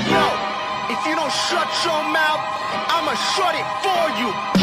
Yo, if you don't shut your mouth, I'ma shut it for you.